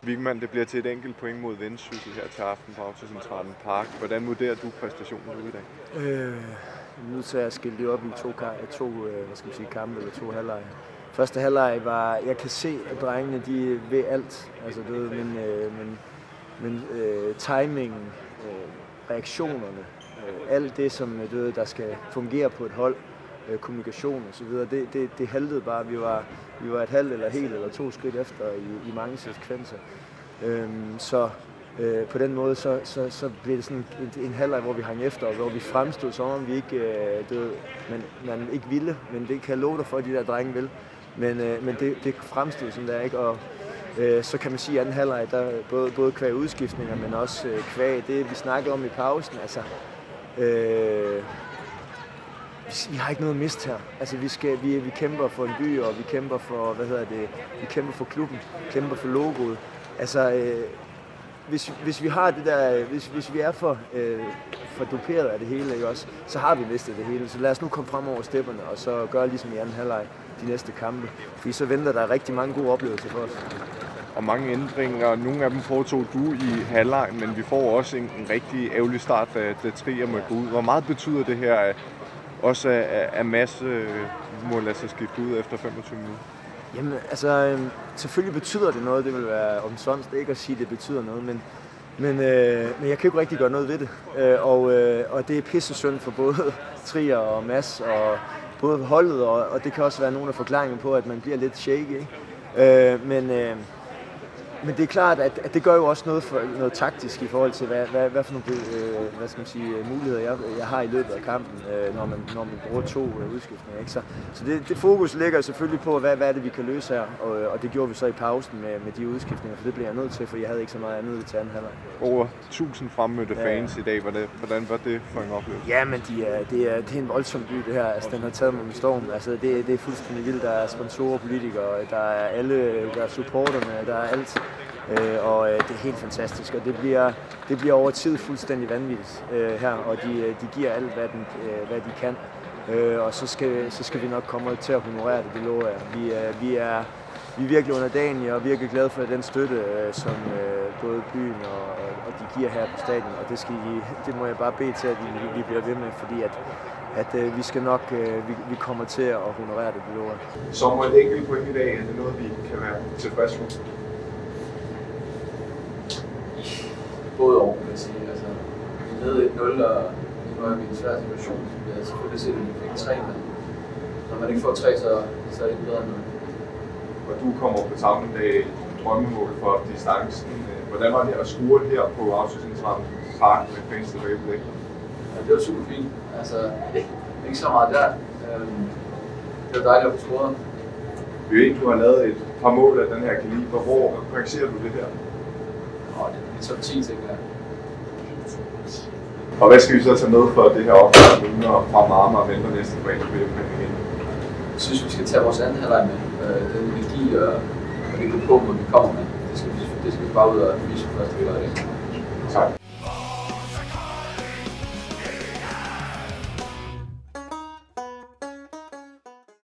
Wigman, det bliver til et enkelt point mod Vendsyssel her til aften på Autocentralen Park. Hvordan vurderer du præstationen i dag? Jeg er nødt til at skille det op i to kampe eller to halvleje. Første halvleg var, jeg kan se, at drengene de ved alt. Altså, det ved, men timingen, reaktionerne, alt det, som der skal fungere på et hold, kommunikation og så videre, det haltede bare. Vi var et halvt eller helt eller 2 skridt efter i mange sekvenser. På den måde så blev det sådan en halvleg, hvor vi hang efter, og hvor vi fremstod, som om vi ikke, man ikke ville, men det kan jeg love dig for, at de der drenge vil. Men det fremstod som det er, ikke? Og så kan man sige, at anden halvleg, der både kvæg udskiftninger, men også kvæg det, vi snakkede om i pausen. Altså, vi har ikke noget at miste her. Altså, vi kæmper for en by, og vi kæmper for, vi kæmper for klubben, kæmper for logoet. Altså, hvis vi har det der, hvis vi er for duperet af det hele, ikke også, så har vi mistet det hele. Så lad os nu komme frem over stepperne, og så gøre ligesom i anden halvleg de næste kampe. Fordi så venter der rigtig mange gode oplevelser for os. Og mange ændringer. Nogle af dem foretog du i halvleg, men vi får også en rigtig ærgerlig start, da Trier må gå ud. Hvor meget betyder det her, også at Mads må lade sig skifte ud efter 25 minutter? Jamen, altså, selvfølgelig betyder det noget. Det vil være omsonst ikke at sige, at det betyder noget, men jeg kan ikke rigtig gøre noget ved det. Og det er pisse synd for både Trier og Mads, og både holdet, og det kan også være nogle af forklaringerne på, at man bliver lidt shaky, ikke? Men det er klart, at det gør jo også noget taktisk i forhold til, hvad for nogle muligheder jeg har i løbet af kampen, når man bruger 2 udskiftninger. Ikke? Så det fokus ligger selvfølgelig på, hvad er det, vi kan løse her, og det gjorde vi så i pausen med de udskiftninger, for det blev jeg nødt til, for jeg havde ikke så meget andet til anden halvleg. Over 1000 fremmødte fans i dag. Hvordan var det for en oplevelse? Ja, men det er en voldsom by, det her. Altså, den har taget mig med storm. Altså, det er fuldstændig vildt. Der er sponsorer, politikere, der er alle, der er supporterne, der er alt. Og det er helt fantastisk, og det bliver over tid fuldstændig vanvittigt her, og de giver alt, hvad de kan. Og så skal vi nok komme til at honorere det lover jeg. Vi er virkelig underdanige og virkelig glade for den støtte, som både byen og de giver her på stadion, og det må jeg bare bede til, at vi bliver ved med, fordi at vi skal nok, vi kommer til at honorere det lover jeg. Så må et enkelt point i dag, er det noget, vi kan være tilfredse med? Både over, kan jeg sige. Altså, vi leder 1-0, og nu er vi i en svær situation. Vi havde selvfølgelig set, at vi fik 3, men når man ikke får 3, så er det ikke bedre end noget. Og du kommer på tavlen med et drømmemål for distancen. Hvordan var det at score her på Autocentralen Park med fans tilbage på det? Ja, det var super fint. Altså, ikke så meget der. Det var dejligt at få scoret. Vi ved, du har lavet et par mål af den her kaliber. Hvor rangerer du det her? Det er top 10, tænker jeg. Og hvad skal vi så tage med for det her opgør, når fra Marmar og venter næste fredag på hjemmebane igen? Jeg synes, vi skal tage vores anden halvleg med. Den energi og det på, hvor vi kommer med. Det skal vi bare ud og vise første halvleg. Tak.